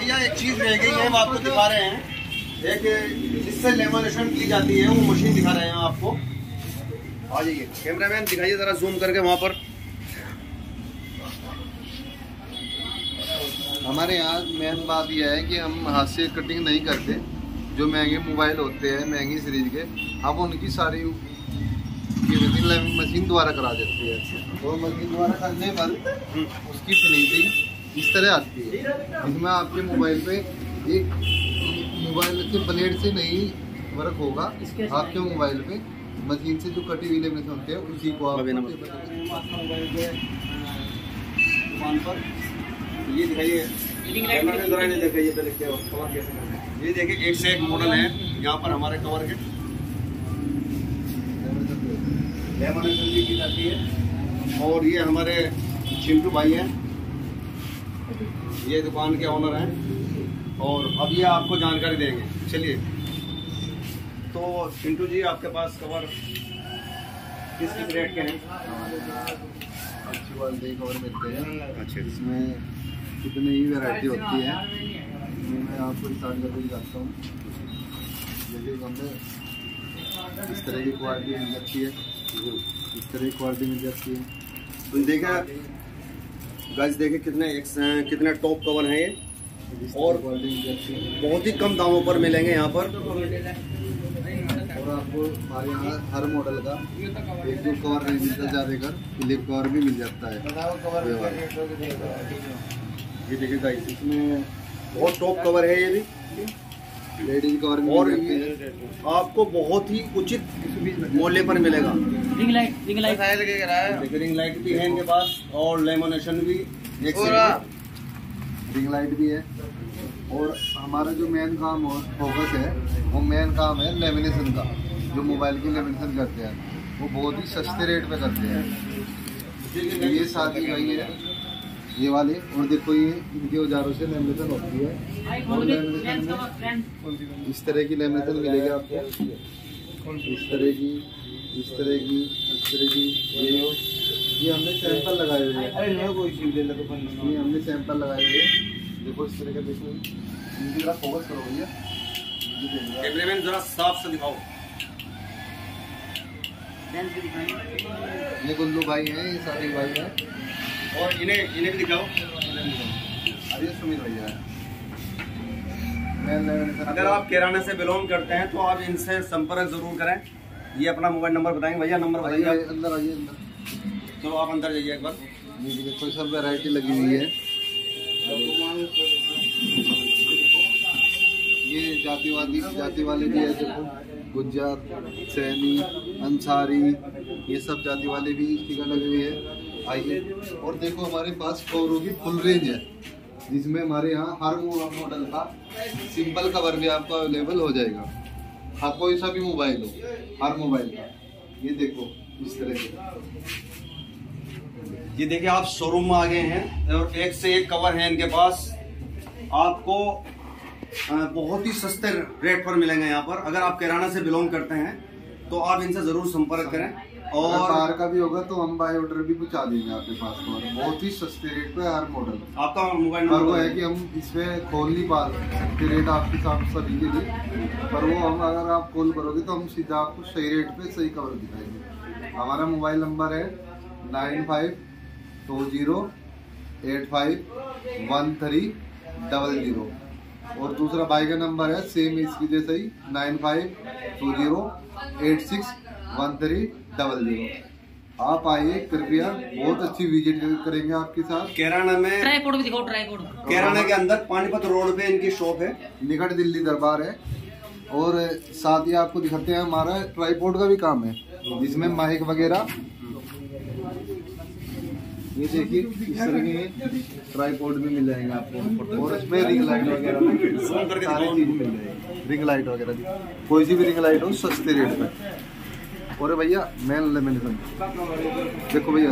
भैया एक चीज रह गई है, हम आपको दिखा रहे हैं। एक जिससे लेमिनेशन की जाती है वो मशीन दिखा रहे हैं आपको। आ जाइए कैमरामैन, दिखाइए जरा जूम करके वहाँ पर। हमारे यहाँ मेन बात यह है कि हम हाथ से कटिंग नहीं करते। जो महंगे मोबाइल होते हैं महंगी सीरीज के, हम उनकी सारी मशीन द्वारा करा देती है। और मशीन द्वारा करने पर उसकी फिनिशिंग इस तरह आती है, जिसमें आपके मोबाइल पे एक मोबाइल के ब्लेड से नहीं वर्क होगा, आपके मोबाइल पे मशीन से जो कटी हुई लेमिनेशन होती है उसी को आप मोबाइल के दुकान पर ये दिखाइए। ये देखिए एक से एक मॉडल है यहाँ पर हमारे कवर के लेमिनेशन भी की जाती है। और ये हमारे चिंटू भाई हैं, ये दुकान के ओनर हैं और अब ये आपको जानकारी देंगे। चलिए तो चिंटू जी, आपके पास कवर किस रेट के हैं? अच्छी क्वालिटी कवर मिलते हैं। अच्छे, इसमें कितनी ही वैरायटी होती है, मैं आपको स्टार्ट करके दिखाता हूँ। जैसे हमें इस तरह की क्वालिटी मिल जाती है, इस तरह की क्वालिटी मिल जाती है। तो देखा गाइस, देखे कितने टॉप कवर हैं ये, और बहुत ही कम दामों पर मिलेंगे यहाँ पर। और आपको हमारे यहाँ हर मॉडल का एक दो कवर नहीं मिलता, ज़्यादा क्लिप कवर भी मिल जाता है। ये देखिए गाइस, इसमें बहुत टॉप कवर है ये भी, लेडीज कवर भी और मिल जाते हैं। आपको बहुत ही उचित मूल्य पर मिलेगा। रिंग लाइट रिंग लाइट भी है इनके पास, और लेमिनेशन भी एक रिंग लाइट भी है। और हमारा जो मेन काम और फोकस है वो मेन काम है लेमिनेशन का। जो मोबाइल की लेमिनेशन करते हैं वो बहुत ही सस्ते रेट पे करते हैं। ये साथी भाई है ये वाले, और देखो ये इनके औजारों से लेमिनेशन होती है। और लेमिनेशन में इस तरह की लेमिनेशन मिलेगी आपको, इस तरह की, इस तरह की, इस तरह की। ये हमने सैंपल लगाए हुए हैं, ये हमने सैंपल लगाए हुए हैं। देखो इस तरह का, देखो इनकी तरफ फोकस करो भैया, कैमरामैन जरा साफ से दिखाओ। ये गुल्लू भाई हैं, ये सादिक भाई हैं, और इन्हें भी दिखाओ। अरे सुमित भैया है। अगर आप किराने से बिलोंग करते हैं तो आप इनसे संपर्क जरूर करें। ये अपना मोबाइल नंबर बताएंगे भैया, नंबर बताइए। अंदर आइए, अंदर चलो आप अंदर जाइए एक बार। ये देखो सब वैरायटी लगी हुई है। ये जाति वाले भी है, देखो गुज्जर, सैनी, अंसारी, ये सब जाति वाले भी टीका लगी हुई है। आइए, और देखो हमारे पास कवरों की फुल रेंज है, जिसमें हमारे यहाँ हर मॉडल का सिंपल कवर भी आपको अवेलेबल हो जाएगा। हाँ, कोई सा भी मोबाइल हो, हर मोबाइल का। ये देखो इस तरह से, ये देखिए आप शोरूम में आ गए हैं और एक से एक कवर है इनके पास। आपको बहुत ही सस्ते रेट पर मिलेंगे यहाँ पर। अगर आप किराना से बिलोंग करते हैं तो आप इनसे जरूर संपर्क करें। और कार का भी होगा तो हम बाय ऑर्डर भी पहुंचा देंगे आपके पास, बहुत ही सस्ते रेट पे हर मॉडल। आपका मोबाइल पर नंबर वो है कि हम इसमें खोल नहीं पा सकते रेट आपके साथ सभी के लिए, पर वो हम अगर आप कॉल करोगे तो हम सीधा आपको सही रेट पे सही कवर दिखाएंगे। हमारा मोबाइल नंबर है 9520851300, और दूसरा भाई का नंबर है सेम इसकी जैसे ही 9520861300। आप आइए कृपया, बहुत अच्छी विजिट करेंगे आपके साथ। किराना में ट्राइपॉड भी दिखाओ, ट्राइपॉड किराना के अंदर पानीपत रोड पे इनकी शॉप है, निकट दिल्ली दरबार है। और साथ ही आपको दिखाते हैं हमारा ट्राइपॉड का भी काम है, जिसमें माइक वगैरह, ये देखिए इस तरह के ट्राइपॉड भी मिल जाएंगे आपको। और इसमें रिंग लाइट वगैरह सारी चीज मिल जाएगी। रिंग लाइट वगैरह कोई सी भी रिंग लाइट हो सस्ते रेट पे। और भैया मेन लेमिनेशन देखो भैया, लेमिनेशन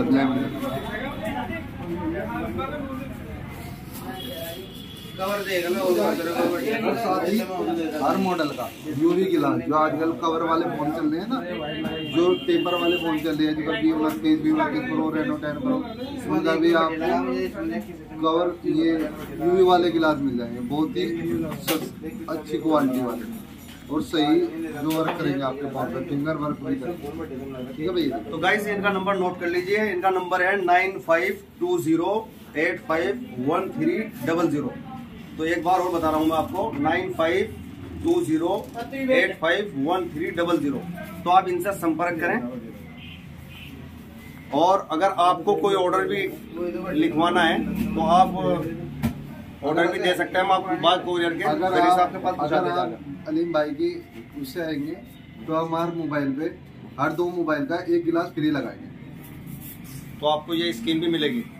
कवर देख लो और साथ ही हर मॉडल का यूवी गिलास, जो आजकल कवर वाले फोन चल रहे हैं ना, जो टेपर वाले फोन चल रहे हैं, जो V29, V29 pro, Reno 10 pro, उनका भी आपको कवर ये यूवी वाले गिलास मिल जाएंगे, बहुत ही अच्छी क्वालिटी वाले और सही जो वर्क करेंगे आपके फोन पे, फिंगर वर्क भी करेंगे। ठीक है भैया। तो गाइस इनका नंबर नोट कर लीजिए, इनका नंबर है 9520851300। तो एक बार और बता रहा हूँ मैं आपको, 9520851300। तो आप इनसे संपर्क करें, और अगर आपको कोई ऑर्डर भी लिखवाना है तो आप ऑर्डर भी दे सकते हैं। हम आपको बात कोरियर के अगर आपके पास पहुंचा अगर देगा। आप अलीम भाई की उससे आएंगे तो हमारे मोबाइल पे हर 2 मोबाइल का 1 गिलास फ्री लगाएंगे। तो आपको ये स्कीम भी मिलेगी।